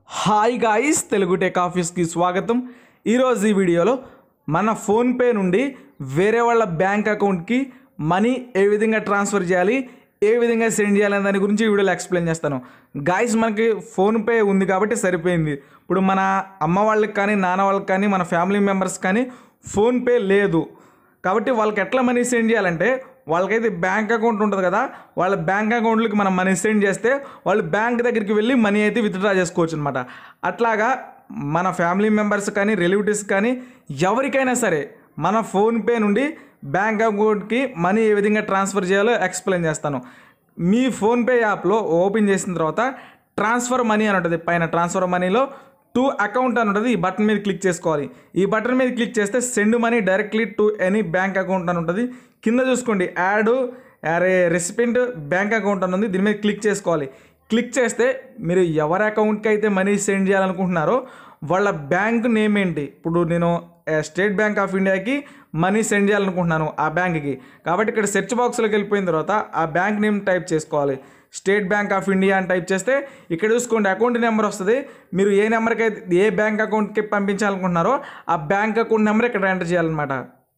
Hi guys, Telugu tech ఆఫీస్కి స్వాగతం. ఈరోజు ఈ వీడియోలో మన ఫోన్పే నుండి వేరే వాళ్ళ బ్యాంక్ అకౌంట్కి మనీ ఏ విధంగా ట్రాన్స్ఫర్ చేయాలి, ఏ విధంగా సెండ్ చేయాలి దాని గురించి ఈ వీడియోలో ఎక్స్ప్లెయిన్ చేస్తాను. గాయ్స్, మనకి ఫోన్పే ఉంది కాబట్టి సరిపోయింది. ఇప్పుడు మన అమ్మ వాళ్ళకి కానీ, నాన్న వాళ్ళకి కానీ, మన ఫ్యామిలీ మెంబర్స్ కానీ ఫోన్పే లేదు కాబట్టి వాళ్ళకి ఎట్లా మనీ సెండ్ చేయాలంటే, వాళ్ళకైతే బ్యాంక్ అకౌంట్ ఉంటుంది కదా, వాళ్ళ బ్యాంక్ అకౌంట్లకి మనం మనీ సెండ్ చేస్తే వాళ్ళు బ్యాంక్ దగ్గరికి వెళ్ళి మనీ అయితే విత్డ్రా చేసుకోవచ్చు అనమాట. అట్లాగా మన ఫ్యామిలీ మెంబర్స్ కానీ, రిలేటివ్స్ కానీ ఎవరికైనా సరే మన ఫోన్పే నుండి బ్యాంక్ అకౌంట్కి మనీ ఏ విధంగా ట్రాన్స్ఫర్ చేయాలో ఎక్స్ప్లెయిన్ చేస్తాను. మీ ఫోన్పే యాప్లో ఓపెన్ చేసిన తర్వాత ట్రాన్స్ఫర్ మనీ అని ఉంటుంది. పైన ట్రాన్స్ఫర్ మనీలో టు అకౌంట్ అని ఉంటుంది. ఈ బటన్ మీద క్లిక్ చేసుకోవాలి. ఈ బటన్ మీద క్లిక్ చేస్తే send money directly to any bank account అని ఉంటుంది. కింద చూసుకోండి, యాడ్ రెసిపెంట్ బ్యాంక్ అకౌంట్ అని ఉంది. దీని మీద క్లిక్ చేసుకోవాలి. క్లిక్ చేస్తే మీరు ఎవరి అకౌంట్కి అయితే మనీ సెండ్ చేయాలనుకుంటున్నారో వాళ్ళ బ్యాంక్ నేమ్ ఏంటి. ఇప్పుడు నేను స్టేట్ బ్యాంక్ ఆఫ్ ఇండియాకి మనీ సెండ్ చేయాలనుకుంటున్నాను ఆ బ్యాంక్కి. కాబట్టి ఇక్కడ సెర్చ్ బాక్స్లోకి వెళ్ళిపోయిన తర్వాత ఆ బ్యాంక్ నేమ్ టైప్ చేసుకోవాలి. స్టేట్ బ్యాంక్ ఆఫ్ ఇండియా అని టైప్ చేస్తే ఇక్కడ చూసుకోండి అకౌంట్ నెంబర్ వస్తుంది. మీరు ఏ నెంబర్కి అయితే ఏ బ్యాంక్ అకౌంట్కి పంపించాలనుకుంటున్నారో ఆ బ్యాంక్ అకౌంట్ నెంబర్ ఇక్కడ ఎంటర్ చేయాలన్నమాట.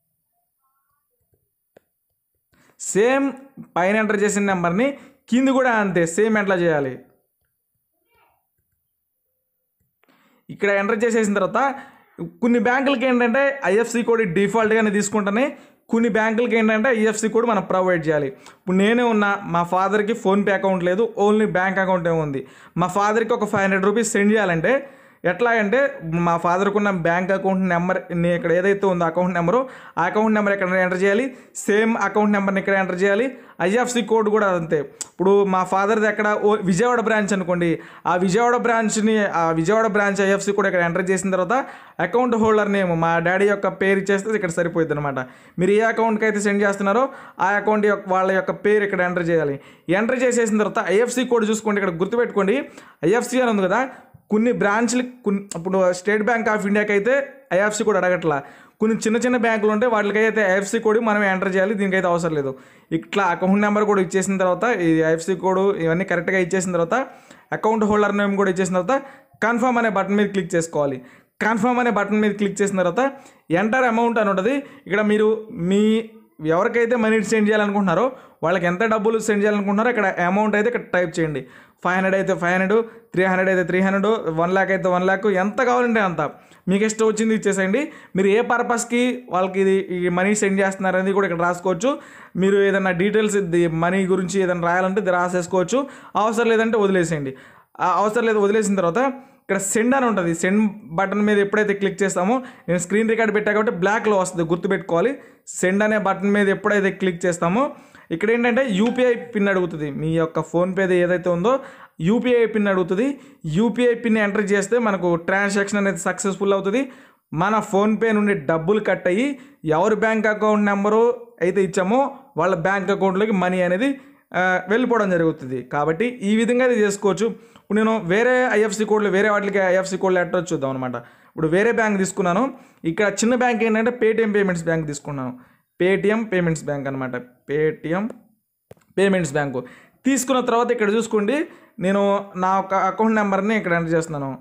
సేమ్ పైన ఎంటర్ చేసిన నెంబర్ని కింద కూడా అంతే సేమ్ ఎట్లా చేయాలి. ఇక్కడ ఎంటర్ చేసేసిన తర్వాత కొన్ని బ్యాంకులకి ఏంటంటే ఐఎఫ్సి కోడ్ డిఫాల్ట్గానే తీసుకుంటానే, కొన్ని బ్యాంకులకి ఏంటంటే ఐఎఫ్సి కోడ్ మనం ప్రొవైడ్ చేయాలి. ఇప్పుడు నేనే ఉన్నా, మా ఫాదర్కి ఫోన్పే అకౌంట్ లేదు, ఓన్లీ బ్యాంక్ అకౌంట్ ఉంది. మా ఫాదర్కి ఒక 500 రూపీస్ సెండ్ చేయాలంటే ఎట్లా అంటే, మా ఫాదర్కి ఉన్న బ్యాంక్ అకౌంట్ నెంబర్ ఇక్కడ ఏదైతే ఉందో అకౌంట్ నెంబరు, ఆ అకౌంట్ నెంబర్ ఇక్కడ ఎంటర్ చేయాలి. సేమ్ అకౌంట్ నెంబర్ని ఇక్కడ ఎంటర్ చేయాలి. ఐఎఫ్సి కోడ్ కూడా అంతే. ఇప్పుడు మా ఫాదర్ది ఎక్కడ విజయవాడ బ్రాంచ్ అనుకోండి, ఆ విజయవాడ బ్రాంచ్ ఐఎఫ్సి కూడా ఇక్కడ ఎంటర్ చేసిన తర్వాత అకౌంట్ హోల్డర్ నేమ్ మా డాడీ యొక్క పేరు ఇచ్చేస్తే ఇక్కడ సరిపోద్ది అనమాట. మీరు ఏ అకౌంట్కి అయితే సెండ్ చేస్తున్నారో ఆ అకౌంట్ వాళ్ళ యొక్క పేరు ఇక్కడ ఎంటర్ చేయాలి. ఎంటర్ చేసేసిన తర్వాత ఐఎఫ్సి కోడ్ చూసుకోండి. ఇక్కడ గుర్తుపెట్టుకోండి, ఐఎఫ్సి అని ఉంది కదా, కొన్ని బ్రాంచ్లు ఇప్పుడు స్టేట్ బ్యాంక్ ఆఫ్ ఇండియాకి అయితే ఐఎఫ్సి కోడ్ అడగట్లా. కొన్ని చిన్న చిన్న బ్యాంకులు ఉంటే వాటికైతే ఐఎఫ్సి కోడ్ మనం ఎంటర్ చేయాలి. దీనికైతే అవసరం లేదు. ఇట్లా అకౌంట్ నెంబర్ కూడా ఇచ్చేసిన తర్వాత ఈ ఐఎఫ్సి కోడ్ ఇవన్నీ కరెక్ట్గా ఇచ్చేసిన తర్వాత అకౌంట్ హోల్డర్ నేమ్ కూడా ఇచ్చేసిన తర్వాత కన్ఫర్మ్ అనే బటన్ మీద క్లిక్ చేసుకోవాలి. కన్ఫర్మ్ అనే బటన్ మీద క్లిక్ చేసిన తర్వాత ఎంటర్ అమౌంట్ అని ఉంటుంది. ఇక్కడ మీరు మీ ఎవరికైతే మనీ సెండ్ చేయాలనుకుంటున్నారో వాళ్ళకి ఎంత డబ్బులు సెండ్ చేయాలనుకుంటున్నారో ఇక్కడ అమౌంట్ అయితే ఇక్కడ టైప్ చేయండి. 500 అయితే 500, 300 అయితే 300, 1 lakh అయితే 1 lakh, ఎంత కావాలంటే అంత మీకు ఇష్టం వచ్చింది ఇచ్చేసేయండి. మీరు ఏ పర్పస్కి వాళ్ళకి ఈ మనీ సెండ్ చేస్తున్నారనేది కూడా ఇక్కడ రాసుకోవచ్చు. మీరు ఏదైనా డీటెయిల్స్ మనీ గురించి ఏదైనా రాయాలంటే ఇది రాసేసుకోవచ్చు. అవసరం లేదంటే వదిలేసేయండి. అవసరం లేదు వదిలేసిన తర్వాత ఇక్కడ సెండ్ అని ఉంటుంది. సెండ్ బటన్ మీద ఎప్పుడైతే క్లిక్ చేస్తామో, నేను స్క్రీన్ రికార్డ్ పెట్టా కాబట్టి బ్లాక్లో వస్తుంది, గుర్తుపెట్టుకోవాలి. సెండ్ అనే బటన్ మీద ఎప్పుడైతే క్లిక్ చేస్తామో ఇక్కడ ఏంటంటే యూపీఐ పిన్ అడుగుతుంది. మీ యొక్క ఫోన్పేది ఏదైతే ఉందో యూపీఐ పిన్ అడుగుతుంది. యూపీఐ పిన్ ఎంటర్ చేస్తే మనకు ట్రాన్సాక్షన్ అనేది సక్సెస్ఫుల్ అవుతుంది. మన ఫోన్పే నుండి డబ్బులు కట్ అయ్యి ఎవరి బ్యాంక్ అకౌంట్ నెంబరు అయితే ఇచ్చామో వాళ్ళ బ్యాంక్ అకౌంట్లోకి మనీ అనేది వెళ్ళిపోవడం జరుగుతుంది. కాబట్టి ఈ విధంగా ఇది చేసుకోవచ్చు. ఇప్పుడు నేను వేరే ఐఎఫ్సి కోడ్లు వేరే వాటికి ఐఎఫ్సి కోడ్లు ఎట్లా చూద్దాం అనమాట. ఇప్పుడు వేరే బ్యాంక్ తీసుకున్నాను. ఇక్కడ చిన్న బ్యాంక్ ఏంటంటే పేటిఎం పేమెంట్స్ బ్యాంక్ తీసుకున్నాను. పేటిఎం పేమెంట్స్ బ్యాంక్ అనమాట. పేటిఎం పేమెంట్స్ బ్యాంకు తీసుకున్న తర్వాత ఇక్కడ చూసుకోండి, నేను నా ఒక అకౌంట్ నెంబర్ని ఇక్కడ ఎంటర్ చేస్తున్నాను.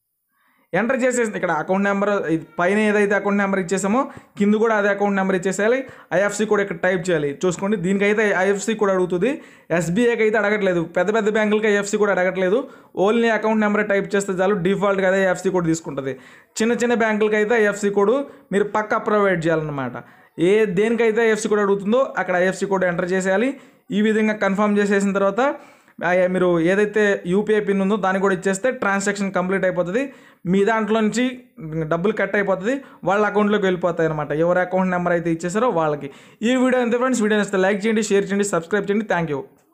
ఎంటర్ చేసేసి ఇక్కడ అకౌంట్ నెంబర్ పైన ఏదైతే అకౌంట్ నెంబర్ ఇచ్చేసామో కింద కూడా అదే అకౌంట్ నెంబర్ ఇచ్చేసేయాలి. ఐఎఫ్సి కూడా ఇక్కడ టైప్ చేయాలి. చూసుకోండి, దీనికైతే ఐఎఫ్సి కూడా అడుగుతుంది. ఎస్బీఐకి అయితే అడగట్లేదు. పెద్ద పెద్ద బ్యాంకులకి ఐఎఫ్సి కూడా అడగట్లేదు. ఓన్లీ అకౌంట్ నెంబర్ టైప్ చేస్తే చాలు, డిఫాల్ట్గా అదే ఐఎఫ్సి కోడ్ తీసుకుంటుంది. చిన్న చిన్న బ్యాంకులకి అయితే ఐఎఫ్సి కోడ్ మీరు పక్కా ప్రొవైడ్ చేయాలన్నమాట. దేనికైతే ఐఎఫ్సి కోడ్ అడుగుతుందో అక్కడ ఐఎఫ్సి కోడ్ ఎంటర్ చేసేయాలి. ఈ విధంగా కన్ఫర్మ్ చేసేసిన తర్వాత మీరు ఏదైతే యూపీఐ పిన్ ఉందో దాన్ని కూడా ఇచ్చేస్తే ట్రాన్సాక్షన్ కంప్లీట్ అయిపోతుంది. మీ దాంట్లో నుంచి డబ్బులు కట్ అయిపోతుంది, వాళ్ళ అకౌంట్లోకి వెళ్ళిపోతాయి అనమాట. ఎవరి అకౌంట్ నెంబర్ అయితే ఇచ్చేసారో వాళ్ళకి. ఈ వీడియో ఎంత ఫ్రెండ్స్, వీడియో నచ్చితే లైక్ చేయండి, షేర్ చేయండి, సబ్స్క్రైబ్ చేయండి. Thank you.